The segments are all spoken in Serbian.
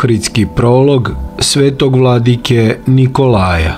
ohridski prolog svetog vladike Nikolaja.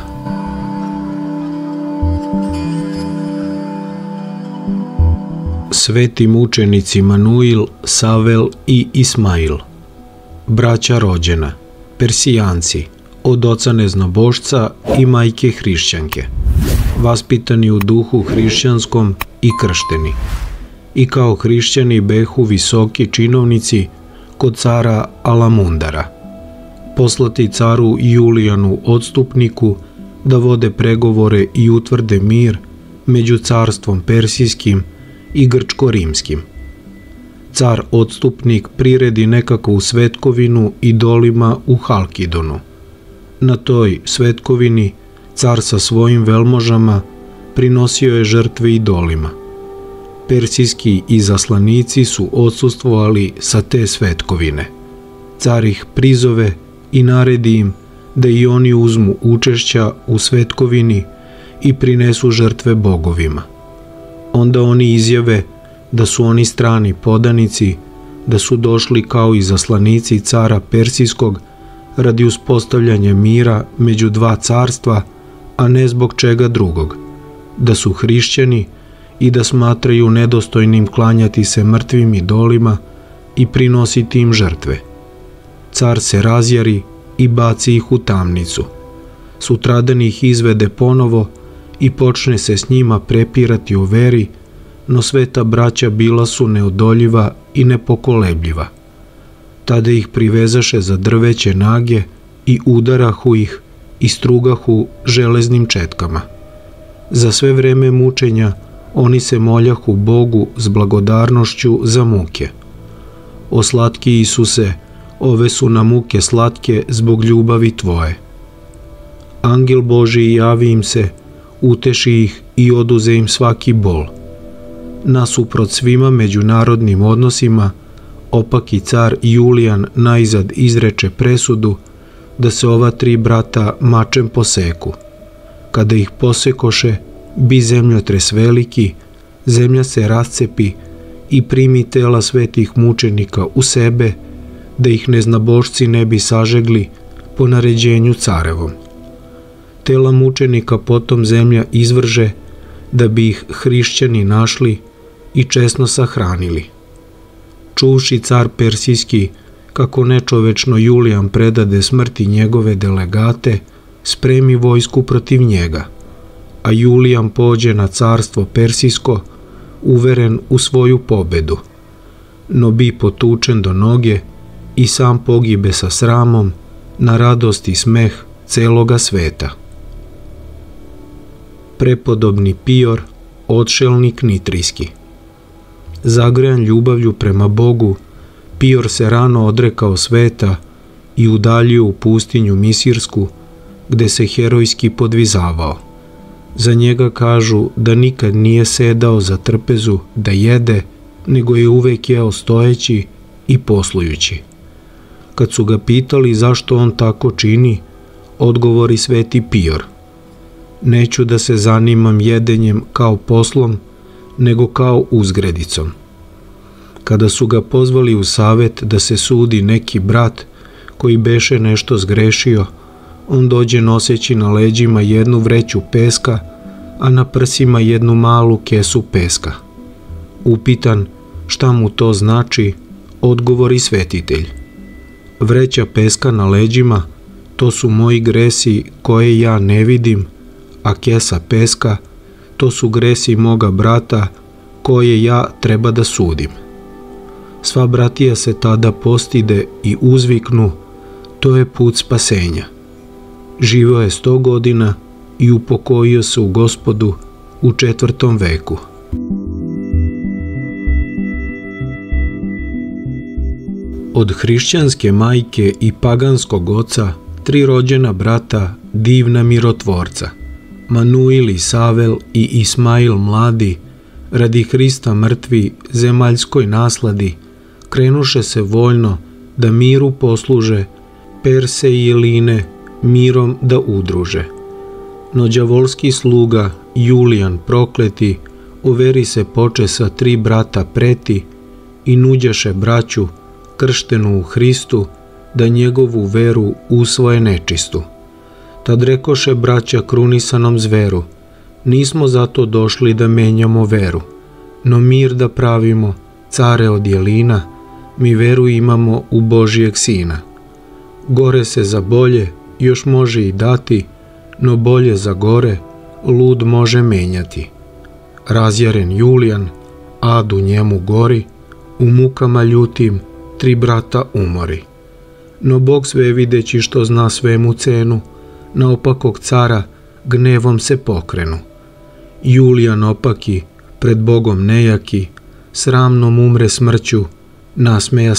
Sveti mučenici Manuil, Savel i Ismail, braća rođena, Persijanci, od oca neznabošca i majke hrišćanke, vaspitani u duhu hrišćanskom i kršteni, i kao hrišćani behu visoki činovnici kod cara Alamundara, poslati caru Julijanu odstupniku da vode pregovore i utvrde mir među carstvom persijskim i grčko-rimskim. Car odstupnik priredi nekakvu svetkovinu idolima u Halkidonu. Na toj svetkovini car sa svojim velmožama prinosio je žrtve idolima. Persijski izaslanici su odsustvovali sa te svetkovine. Car ih prizove i naredi im da i oni uzmu učešća u svetkovini i prinesu žrtve bogovima. Onda oni izjave da su oni strani podanici, da su došli kao izaslanici cara Persijskog radi uspostavljanja mira među dva carstva, a ne zbog čega drugog, da su hrišćani i da smatraju nedostojnim klanjati se mrtvim idolima i prinositi im žrtve. Car se razjari i baci ih u tamnicu. Sutradan ih izvede ponovo i počne se s njima prepirati o veri, no sveta braća bila su neodoljiva i nepokolebljiva. Tada ih privezaše za drveće nage i udarahu ih i strugahu železnim četkama. Za sve vreme mučenja oni se moljahu Bogu s blagodarnošću za muke. O slatki Isuse, ove su nam muke slatke zbog ljubavi Tvoje. Angel Božji javi im se, uteši ih i oduze im svaki bol. Nasuprot svima međunarodnim odnosima, opaki car Julijan najzad izreče presudu da se ova tri brata mačem poseku. Kada ih posekoše, bi zemljotres veliki, zemlja se rascepi i primi tela svetih mučenika u sebe, da ih neznabošci ne bi sažegli po naređenju carevom. Tela mučenika potom zemlja izvrže, da bi ih hrišćani našli i česno sahranili. Čuvši car Persijski kako nečovečno Julijan predade smrti njegove delegate, spremi vojsku protiv njega, a Julijan pođe na carstvo Persijsko, uveren u svoju pobedu, no bi potučen do noge i sam pogibe sa sramom na radost i smeh celoga sveta. Prepodobni Pior, odšelnik nitrijski. Zagrejan ljubavlju prema Bogu, Pior se rano odrekao sveta i udaljio u pustinju Misirsku, gde se herojski podvizavao. Za njega kažu da nikad nije sedao za trpezu da jede, nego je uvek jeo stojeći i poslujući. Kad su ga pitali zašto on tako čini, odgovori sveti Pior: neću da se zanimam jedenjem kao poslom, nego kao uzgredicom. Kada su ga pozvali u savet da se sudi neki brat koji beše nešto zgrešio, on dođe noseći na leđima jednu vreću peska, a na prsima jednu malu kesu peska. Upitan šta mu to znači, odgovori svetitelj: vreća peska na leđima, to su moji gresi koje ja ne vidim, a kesa peska, to su gresi moga brata koje ja treba da sudim. Sva bratija se tada postide i uzviknu: to je put spasenja. Živeo je 100 godina i upokojio se u Gospodu u 4. veku. Od hrišćanske majke i paganskog oca 3 rođena brata, divna mirotvorca, Manuil i Savel i Ismail mladi, radi Hrista mrtvi, zemaljskoj nasladi, krenuše se voljno da miru posluže, Perse i Jeline mirom da udruže. No đavolski sluga, Julijan prokleti, o veri se poče sa 3 brata preti i nuđaše braću, krštenu u Hristu, da njegovu veru usvoje nečistu. Tad rekoše braća krunisanom zveru, nismo zato došli da menjamo veru, no mir da pravimo, care od jelina, mi veru imamo u Božijeg Sina. Gore se za bolje još može i dati, no bolje za gore lud može menjati. Razjaren Julijan, ad u njemu gori, u mukama ljutim 3 brata umori. No Bog sve videći što zna svemu cenu, na opakog cara gnevom se pokrenu. Julijan opaki, pred Bogom nejaki, sramnom umre smrću, nasmeja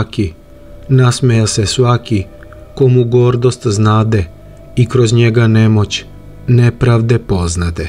se svaki, komu gordost znade i kroz njega nemoć nepravde poznade.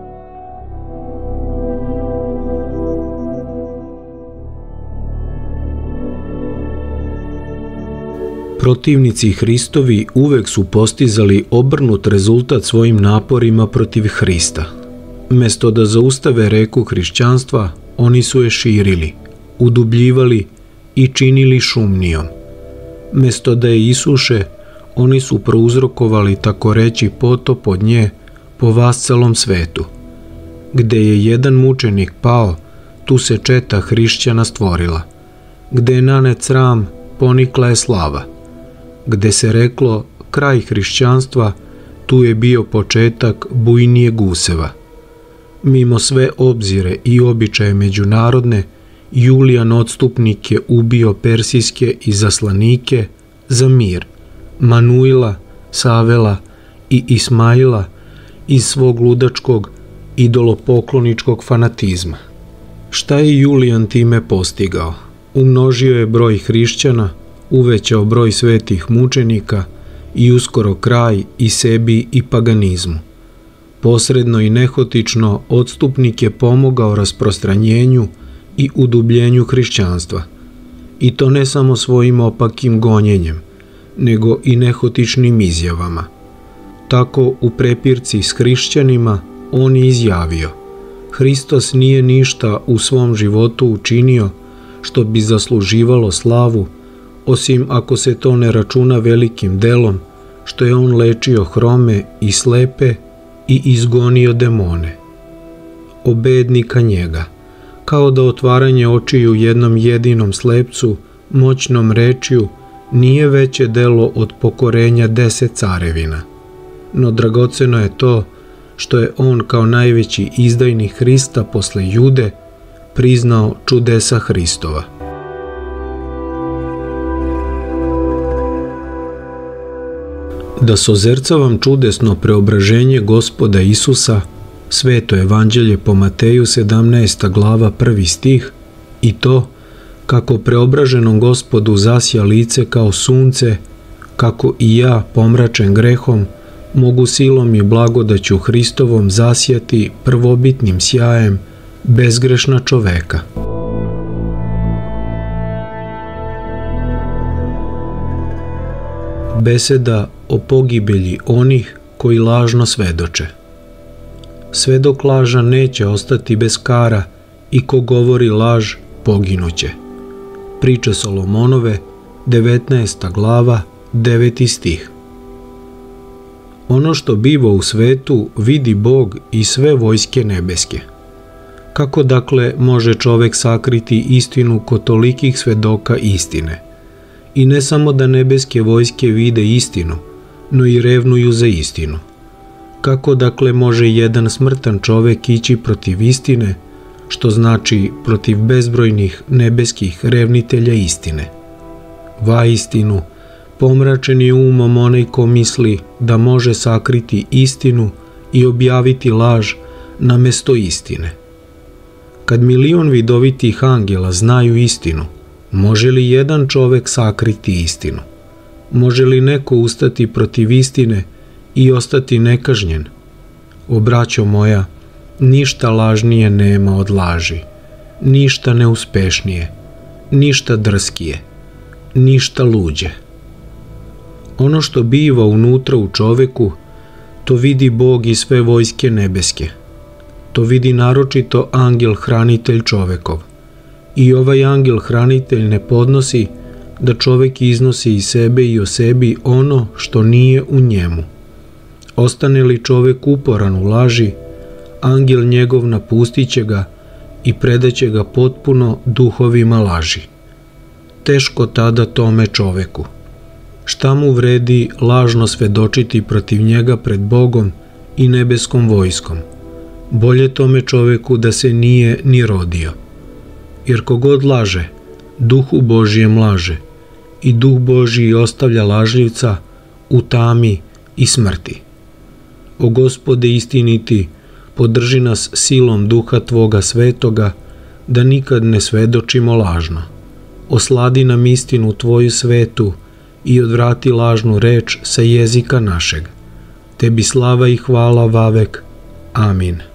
Protivnici Hristovi uvek su postizali obrnut rezultat svojim naporima protiv Hrista. Mesto da zaustave reku hrišćanstva, oni su je širili, udubljivali i činili šumnijom. Mesto da je isuše, oni su prouzrokovali tako reći potop od nje po vascelom svetu. Gde je jedan mučenik pao, tu se četa hrišćana stvorila. Gde je nanet sram, ponikla je slava. Gde se reklo kraj hrišćanstva, tu je bio početak bujnijeg useva. Mimo sve obzire i običaje međunarodne, Julijan odstupnik je ubio persijske izaslanike za mir, Manuila, Savela i Ismaila iz svog ludačkog idolopokloničkog fanatizma. Šta je Julijan time postigao? Umnožio je broj hrišćana, uvećao broj svetih mučenika i uskoro kraj i sebi i paganizmu. Posredno i nehotično odstupnik je pomogao rasprostranjenju i udubljenju hrišćanstva. I to ne samo svojim opakim gonjenjem, nego i nehotičnim izjavama. Tako u prepirci s hrišćanima on je izjavio: Hristos nije ništa u svom životu učinio što bi zasluživalo slavu, osim ako se to ne računa velikim delom, što je on lečio hrome i slepe i izgonio demone. O bednika njega, kao da otvaranje očiju jednom jedinom slepcu, moćnom rečju, nije veće delo od pokorenja 10 carevina. No dragoceno je to što je on kao najveći izdajnik Hrista posle Jude priznao čudesa Hristova. Da sozercavam čudesno preobraženje Gospoda Isusa, Sveto evanđelje po Mateju 17. glava 1. stih, i to kako preobraženom Gospodu zasja lice kao sunce, kako i ja, pomračen grehom, mogu silom i blagodaću Hristovom zasjati prvobitnim sjajem bezgrešna čoveka. Beseda o pogibelji onih koji lažno svedoče. Svedok laža neće ostati bez kara i ko govori laž poginuće. Priče Solomonove, 19. glava, 9. stih. Ono što biva u svetu vidi Bog i sve vojske nebeske. Kako dakle može čovek sakriti istinu kod tolikih svedoka istine? I ne samo da nebeske vojske vide istinu, no i revnuju za istinu. Kako dakle može jedan smrtan čovek ići protiv istine, što znači protiv bezbrojnih nebeskih revnitelja istine? Vaistinu, pomračen je umom onaj ko misli da može sakriti istinu i objaviti laž namesto istine. Kad milion vidovitih angela znaju istinu, može li jedan čovek sakriti istinu? Može li neko ustati protiv istine i ostati nekažnjen? O braćo moja, ništa lažnije nema od laži, ništa neuspešnije, ništa drskije, ništa luđe. Ono što biva unutra u čoveku, to vidi Bog i sve vojske nebeske. To vidi naročito angel hranitelj čovekov. I ovaj angel hranitelj ne podnosi da čovek iznosi iz sebe i o sebi ono što nije u njemu. Ostane li čovek uporan u laži, angel njegov napustit će ga i predaće ga potpuno duhovima laži. Teško tada tome čoveku. Šta mu vredi lažno svedočiti protiv njega pred Bogom i nebeskom vojskom? Bolje tome čoveku da se nije ni rodio. Jer kogod laže, Duhu Božijem laže, i Duh Božji ostavlja lažljivca u tami i smrti. O Gospode istiniti, podrži nas silom Duha Tvoga svetoga, da nikad ne svedočimo lažno. Osladi nam istinu Tvoju svetu i odvrati lažnu reč sa jezika našeg. Tebi slava i hvala vavek. Amin.